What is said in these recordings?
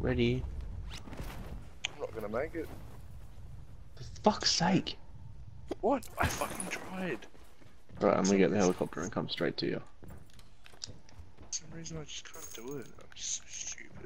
Ready. I'm not gonna make it. For fuck's sake. What? I fucking tried. Right, I'm gonna get the helicopter and come straight to you. For some reason I just can't do it. I'm just so stupid.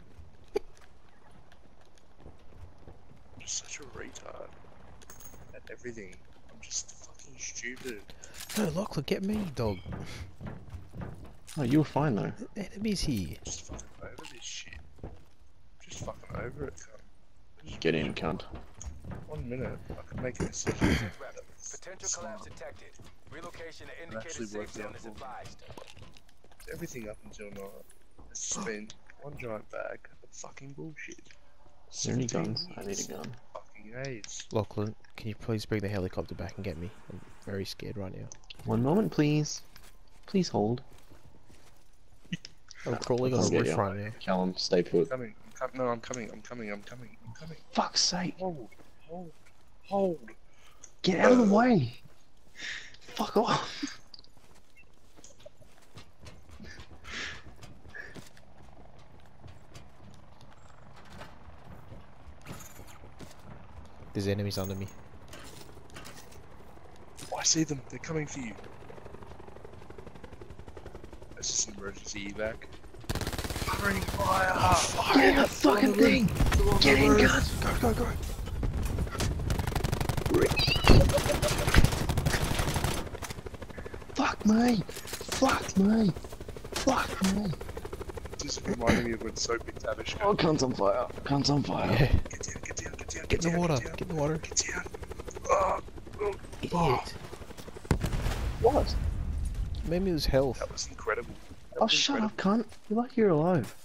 I'm just such a retard. At everything. I'm just fucking stupid. No, Lachlan, get me, dog. Oh, you were fine though. Enemies here. I'm just fucking over this shit. I'm just fucking over it, cunt. Just Get in, cunt. 1 minute, I can make a decision. Potential collapse detected. Relocation to indicated Actually safe worked zone out is for me. advised. Everything up until now has just been one giant bag of fucking bullshit. Is there any 17 guns? I need a years. gun. Fucking AIDS. Lachlan, can you please bring the helicopter back and get me? I'm very scared right now. One moment, please. Please hold. I'm crawling on I'll a get roof you. right now. Callum, stay put. I'm coming. Fuck's sake. Hold. Get out of the way. Fuck off. There's enemies under me. Oh, I see them. They're coming for you. This is an emergency evac. Covering fire! Get in that fucking thing. Get in, guys. Go. Fuck me. Fuck me. Fuck me. Just reminding me of when Soapy Tavish Oh, cunt's on fire. Cunt's on fire. Yeah. Get down. Get in the water. Get in the water. Get down. Oh, Idiot. What? Maybe it was health. that was incredible. That Oh, was shut incredible. up, cunt. You're lucky you're alive.